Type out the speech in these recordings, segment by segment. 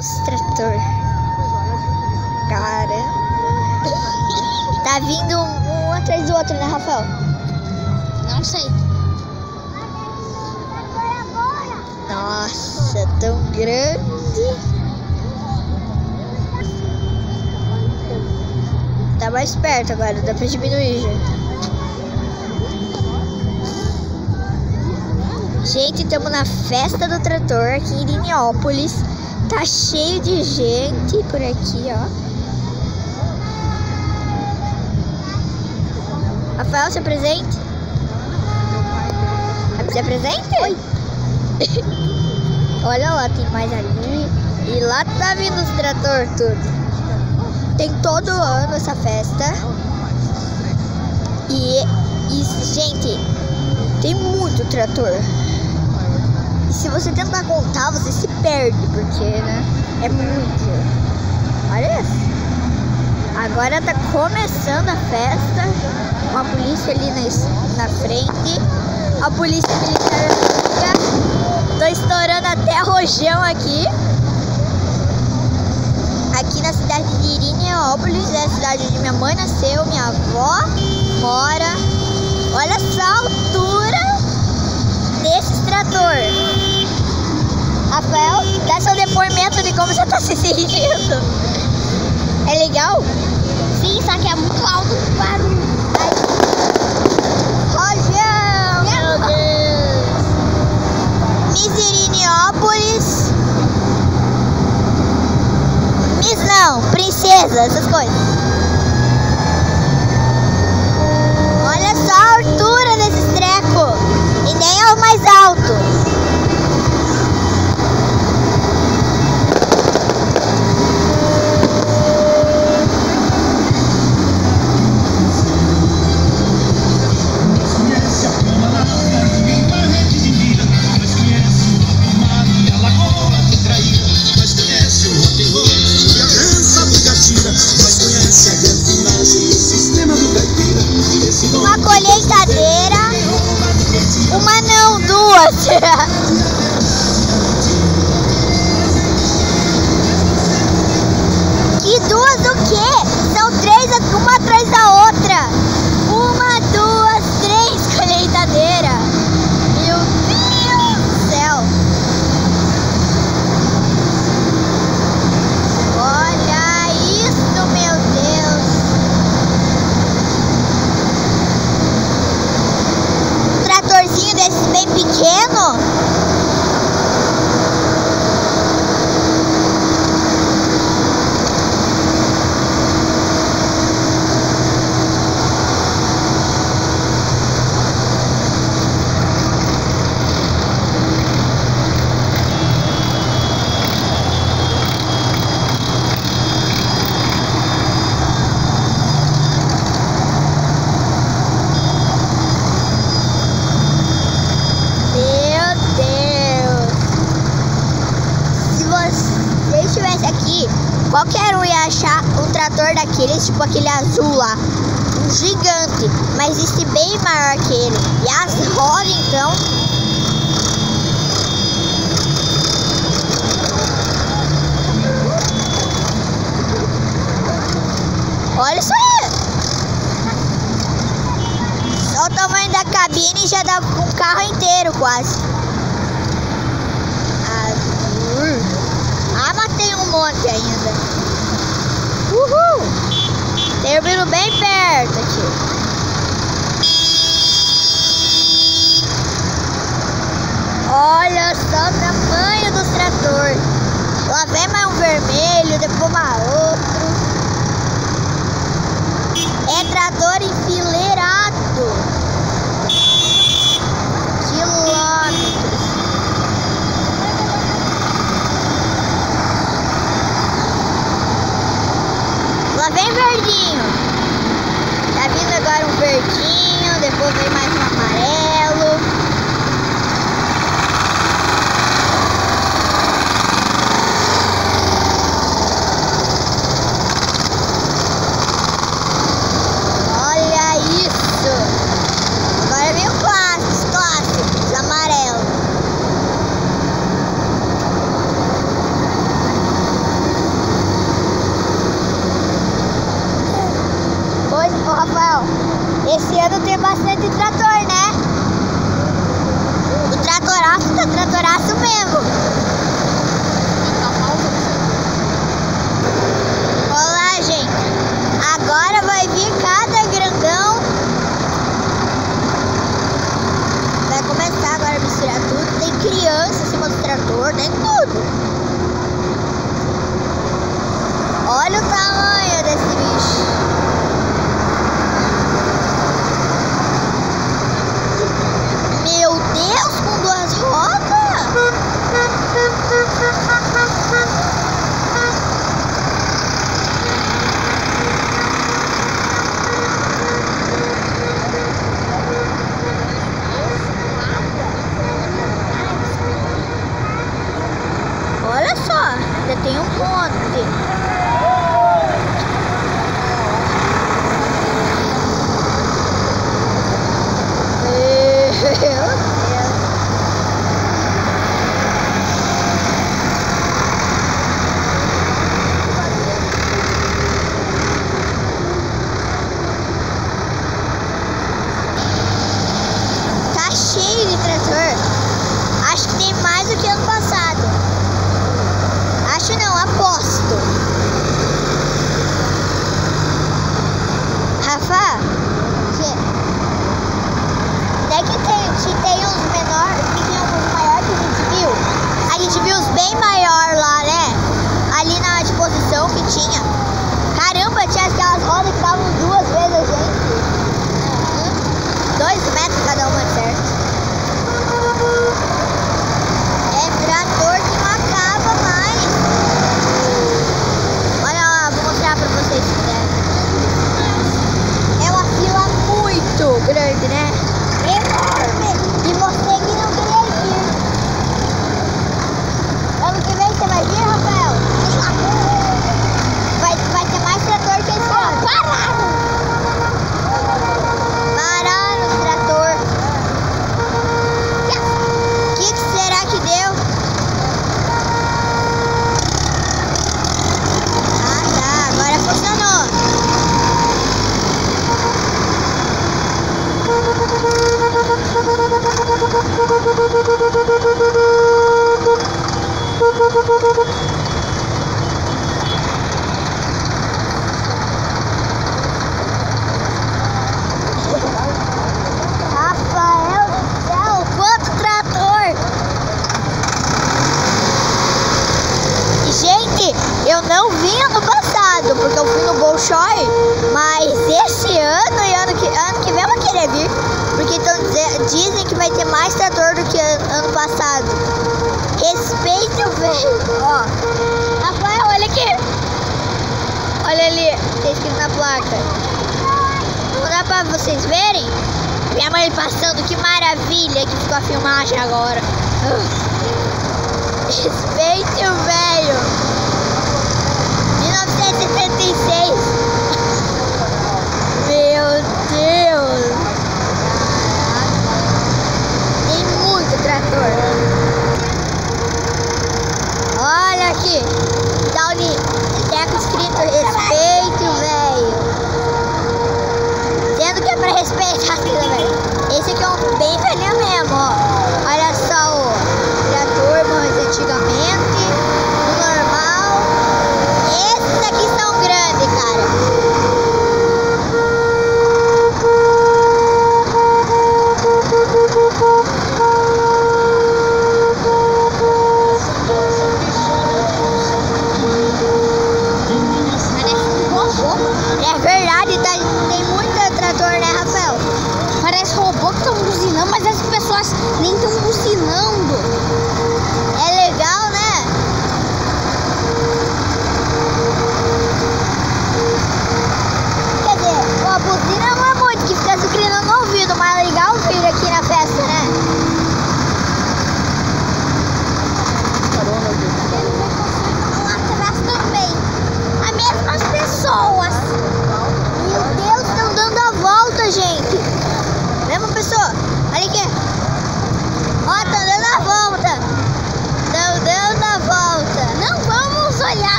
os trator. Caramba. Tá vindo um atrás do outro, né, Rafael? Não sei. Nossa, tão grande. Tá mais perto agora, dá pra diminuir já. Gente, estamos na festa do trator aqui em Irinópolis. Tá cheio de gente por aqui, ó. Rafael, se apresente. Se apresente? Oi. Olha lá, tem mais ali. E lá tá vindo os trator tudo. Tem todo ano essa festa. E gente, tem muito trator. E se você tentar contar, você se perde, porque, né, é muito. Olha isso. Agora tá começando a festa. Com a polícia ali na frente. A polícia militar. Tô estourando até rojão aqui. Aqui na cidade de Irinópolis, é a cidade onde minha mãe nasceu, minha avó mora. Olha só a altura desse trator. Rafael, dá seu depoimento de como você tá se sentindo. É legal? Sim, só que é muito alto o barulho. Rojão, meu Deus. Irinópolis. Miss não, princesa, essas coisas. Olha só a altura desses trecos. E nem é o mais alto. Uma colheitadeira. Uma não, duas. E duas o quê? São três, uma atrás da outra. Uma, duas, três colheitadeiras. Meu Deus do céu. Olha isso, meu Deus. Um tratorzinho desses bem pequeno. Qualquer um ia achar um trator daqueles, tipo aquele azul lá, um gigante, mas existe bem maior que ele. E as rodas, então, olha isso aí. Só o tamanho da cabine já dá um carro inteiro quase. Azul. Ah, mas tem um monte ainda. Uhul! Termino bem perto aqui. Olha só o tamanho dos trator. Lá vem mais um vermelho, depois mais outro. É trator enfileirado. Quilômetros. Lá vem verdinho. Tá vindo agora um verdinho, depois vem mais um amarelo. Olha isso. Agora vem o clássicos, amarelo. Esse ano tem bastante trator, né? O tratoraço tá tratoraço mesmo. Olá, gente. Agora vai vir cada grandão. Vai começar agora a misturar tudo. Tem criança em cima do trator, tem tudo. Olha o tamanho desse bicho. Meu Deus, com 2 rodas? Olha só, ainda tem um monte. Meu Deus. Tá cheio de trator. Acho que tem mais do que ano passado. Acho não, aposto. Rafa, até que tem uns menores, que tem uns maiores que a gente viu. A gente viu os bem maiores lá, né? Ali na exposição que tinha. Caramba, tinha aquelas rodas que estavam 2 vezes a gente. 2 metros cada uma, certo? É trator que não acaba mais. Olha lá, vou mostrar pra vocês se quiser. É uma fila muito grande, né? Enorme! E você que não queria vir. Ano que vem você vai vir, Rafael? Vai ter mais trator que esse ano. Pararam os trator. O que será que deu? Ah, tá. Agora funcionou. Rafael do céu, quanto trator! E, gente, eu não vim ano passado, porque eu fui no Bolshoi, mas esse ano e ano que vem eu vou querer vir, porque dizem que vai ter mais trator do que ano passado. Respeite o velho. Ó, Rafael, olha aqui. Olha ali, tá escrito na placa. Não dá pra vocês verem? Minha mãe passando, que maravilha que ficou a filmagem agora. Respeite o velho. 1976. Meu Deus. Tem muito trator. Olha aqui. Tá ali. Teco escrito respeite o velho. Sendo que é pra respeitar também. Esse aqui é um bem velhinho mesmo, ó. Olha só o trator, mas antigamente. O normal.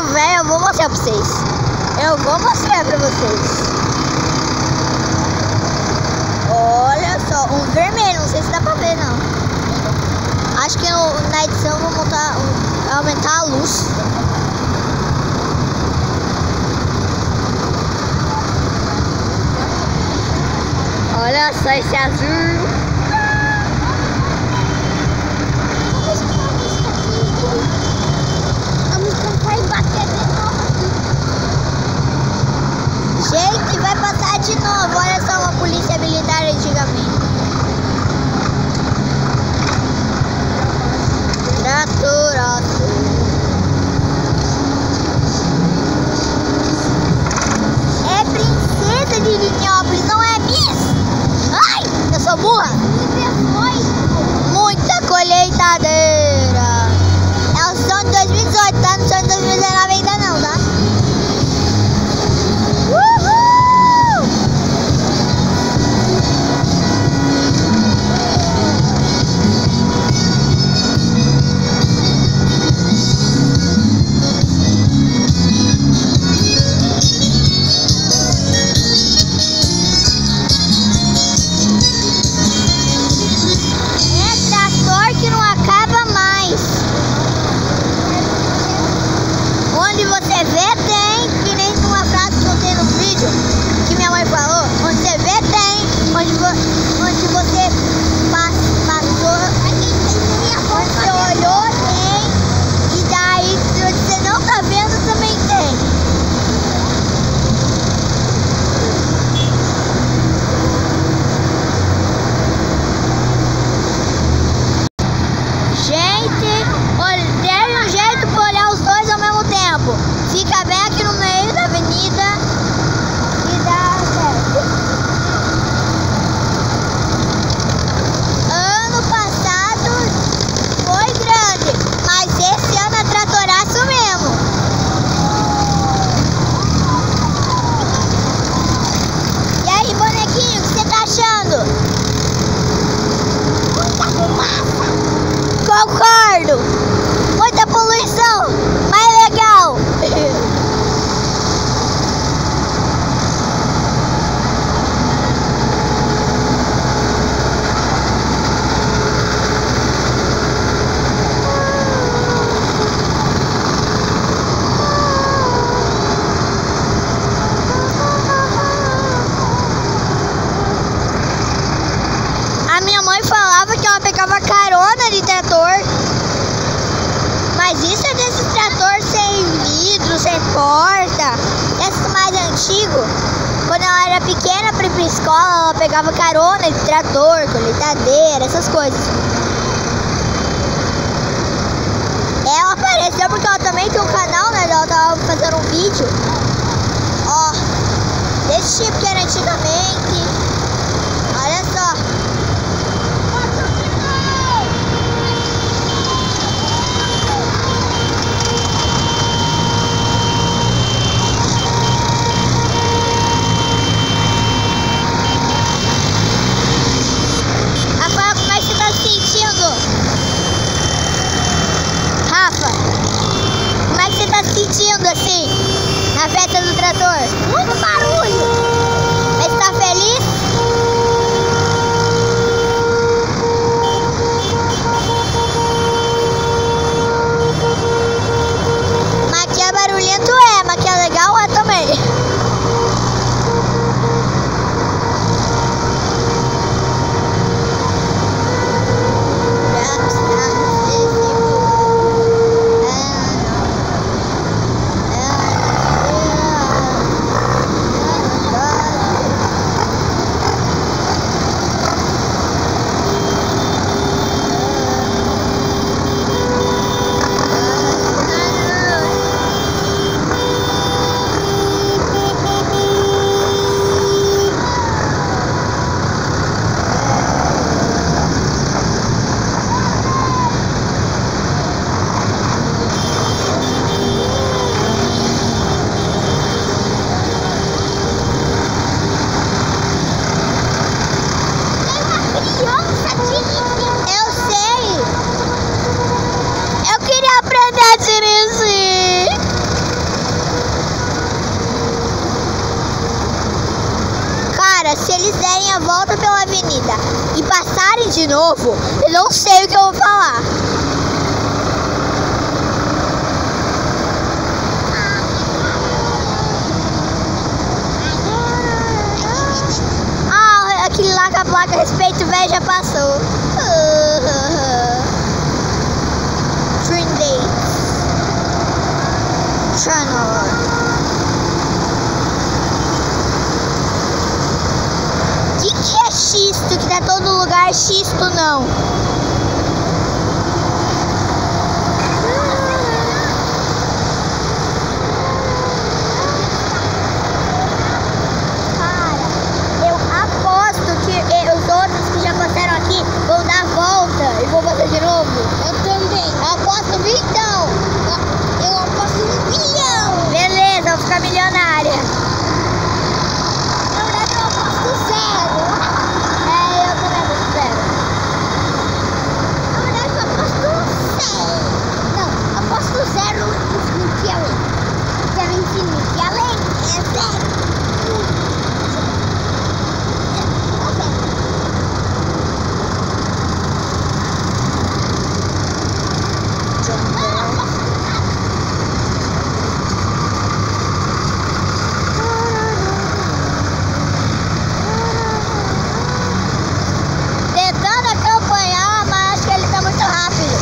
velho, eu vou mostrar pra vocês. Eu vou mostrar pra vocês. Olha só, um vermelho, não sei se dá pra ver não. Acho que na edição eu vou aumentar a luz. Olha só esse azul. A música vai bater de novo. Gente, vai passar de novo. Olha só uma polícia militar antigamente. Trator azul. É princesa de Linhópolis, não é Miss? Ai, eu sou burra. Muita colheitadeira. É o som de 2018, tá? No som de 2019 ainda não, tá? Uhul! É trator que não acaba mais. Onde você vê tem, que nem uma frase que eu tenho no vídeo, que minha mãe falou, onde você vê tem, onde você passou, onde você olhou tem, e daí onde você não tá vendo também tem. Gente, dê um jeito pra olhar os dois ao mesmo tempo. Fica bem aqui no meio da avenida e dá certo. Ano passado foi grande, mas esse ano é tratoraço mesmo. E aí, bonequinho, o que você tá achando? Concordo! Muita poluição, mais legal! A minha mãe falava que ela pegava carona de trator. Mas isso é desse trator sem vidro, sem porta. Esse mais antigo. Quando ela era pequena pra ir pra escola, ela pegava carona de trator, colheitadeira, essas coisas. Ela apareceu porque ela também tem um canal, né? Ela tava fazendo um vídeo. Ó, desse tipo que era antigamente. Olha só. Rafael, como é que você tá se sentindo? Rafa, como é que você tá se sentindo assim? Na festa volta pela avenida e passarem de novo, eu não sei o que eu vou falar. Ah, aquele lá com a placa respeito velho já passou. Trindade Channel. Que é xisto? Que tá todo lugar xisto não. Cara, eu aposto que os outros que já passaram aqui vão dar a volta e vou fazer de novo. Eu também. Eu aposto então. Eu aposto 1 milhão. Beleza, vou ficar milionária. Na verdade, eu aposto 0. É, eu também aposto 0. Na verdade, eu aposto 100. Não, eu aposto 0 infinito e além. 0 infinito e além é 0. Tentando acompanhar, mas acho que ele tá muito rápido.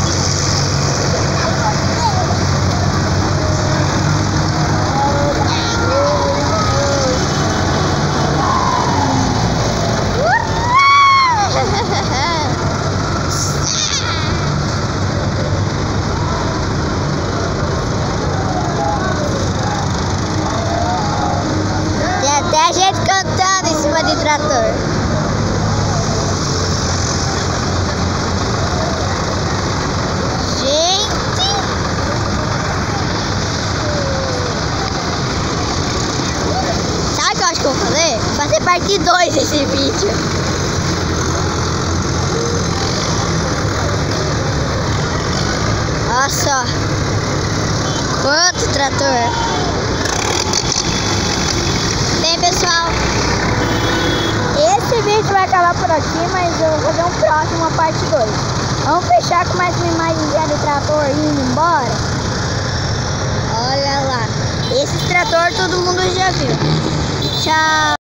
Tem até gente cantando em cima de trator. Gente, sabe o que eu acho que eu vou fazer? Vou fazer parte 2 desse vídeo. Olha só quanto trator. Bem, pessoal, esse vídeo vai acabar por aqui, mas eu vou fazer um próximo, uma parte 2. Vamos fechar com mais uma imagem de trator indo embora. Olha lá, esse trator todo mundo já viu. Tchau.